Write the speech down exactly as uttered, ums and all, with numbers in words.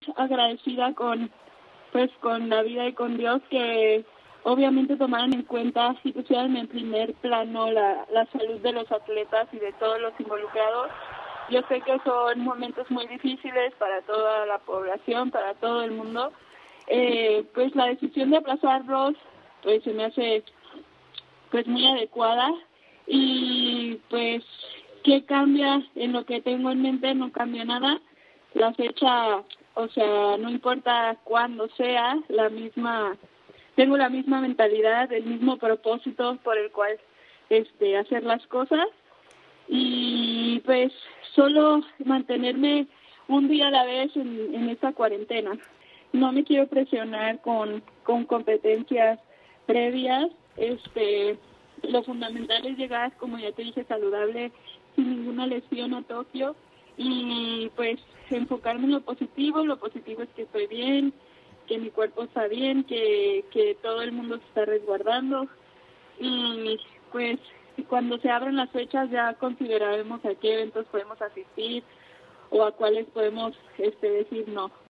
agradecida con pues con la vida y con Dios que obviamente tomaron en cuenta y pusieron en primer plano la, la salud de los atletas y de todos los involucrados. Yo sé que son momentos muy difíciles para toda la población, para todo el mundo. Eh, pues la decisión de aplazarlos pues se me hace pues muy adecuada y pues ¿qué cambia en lo que tengo en mente? No cambia nada. La fecha, o sea, no importa cuándo sea, la misma, tengo la misma mentalidad, el mismo propósito por el cual este hacer las cosas y pues solo mantenerme un día a la vez en, en esta cuarentena. No me quiero presionar con, con competencias previas, este lo fundamental es llegar, como ya te dije, saludable, sin ninguna lesión a Tokio y pues enfocarme en lo positivo. Lo positivo es que estoy bien, que mi cuerpo está bien, que, que todo el mundo se está resguardando y pues cuando se abran las fechas ya consideraremos a qué eventos podemos asistir o a cuáles podemos este decir no.